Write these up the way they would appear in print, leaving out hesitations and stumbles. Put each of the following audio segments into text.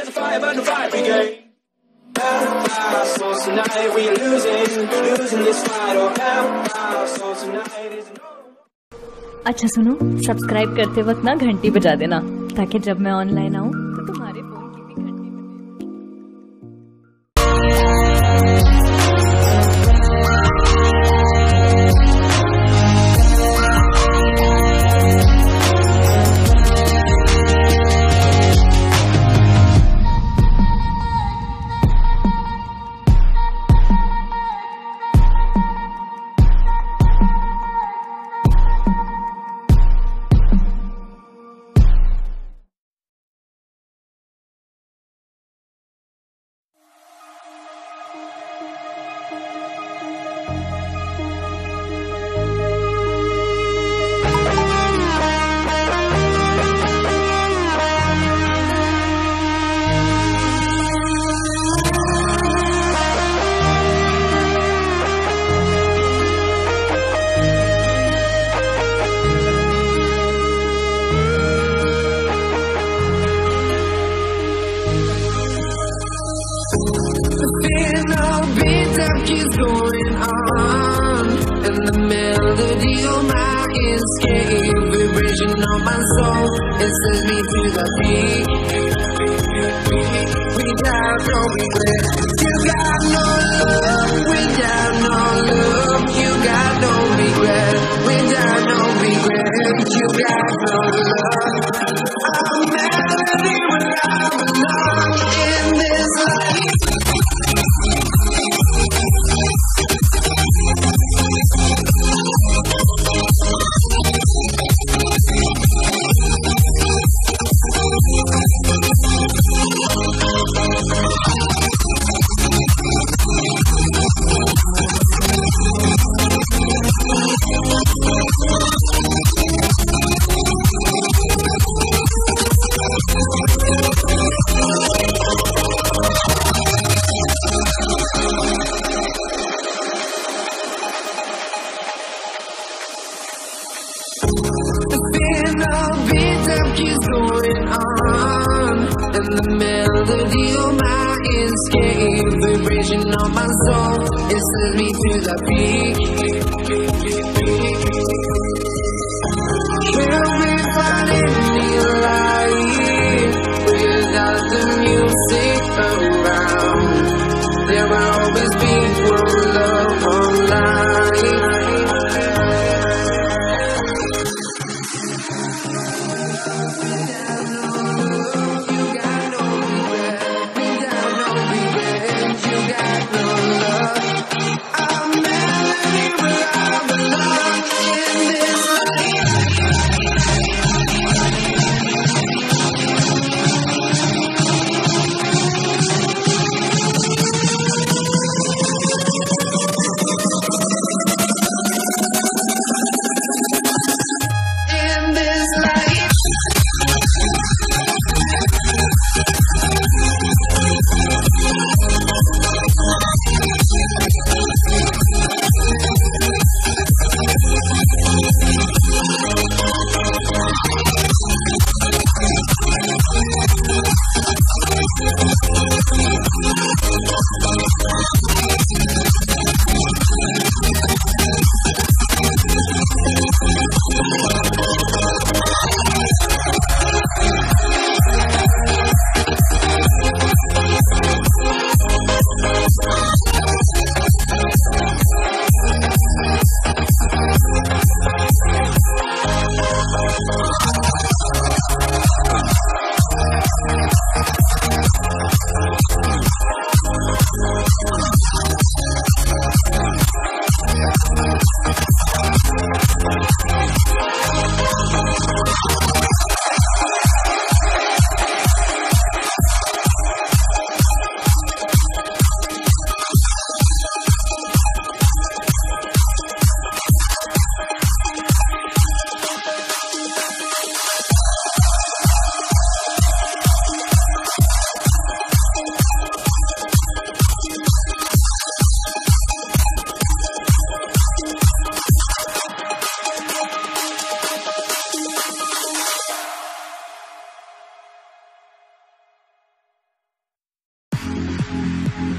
there's a fire, but no fire brigade. So tonight we losing this fight. Oh hell, so tonight is no. अच्छा सुनो, subscribe करते वक्त ना घंटी बजा देना ताकि जब मैं ऑनलाइन आऊँ तो तुम्हारे फोन की भी घंटी keeps going on, and the melody of my escape, vibration of my soul, it sends me to the beat. Without no regret, you got no love. Without no love, you got no regret. Without no regret, you got no love. I'm melody where I belong in this life. Keeps going on, and the melody of my escape, vibration of my soul, it sends me to the peak. Can't we find any light without the music around? There will always be one love online. I'm melody where I belong in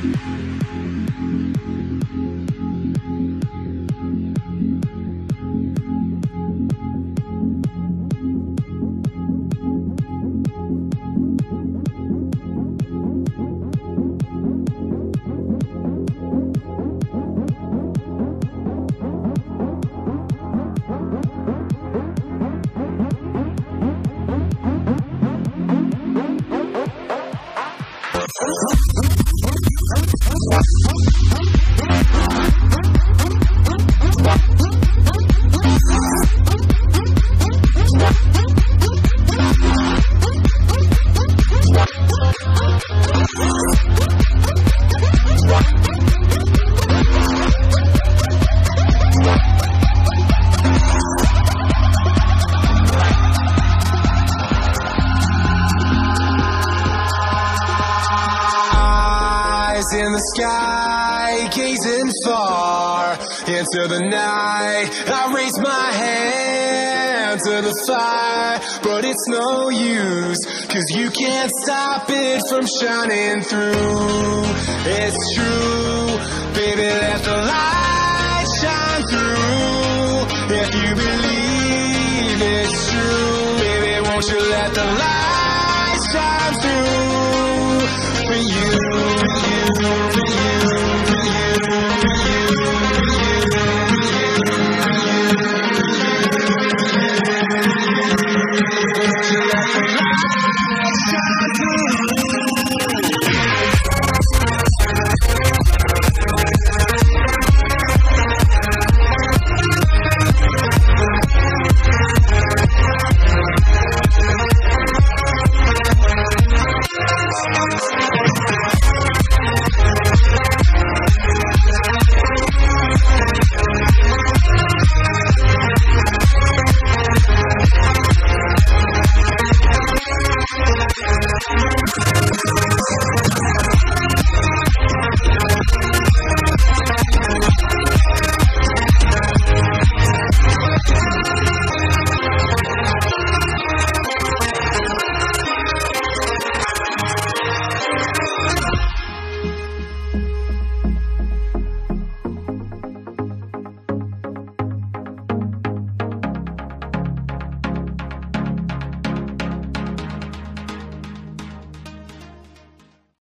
In the sky, gazing far into the night, I raise my hand to the fire, but it's no use, 'cause you can't stop it from shining through. It's true, baby, let the light shine through. If you believe it's true, baby, won't you let the light